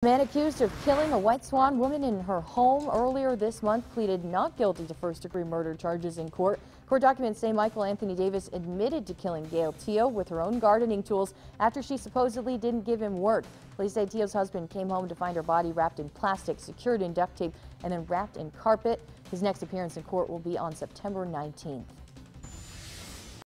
The man accused of killing a White Swan woman in her home earlier this month pleaded not guilty to first-degree murder charges in court. Court documents say Michael Anthony Davis admitted to killing Gail Teo with her own gardening tools after she supposedly didn't give him work. Police say Teo's husband came home to find her body wrapped in plastic, secured in duct tape, and then wrapped in carpet. His next appearance in court will be on September 19th.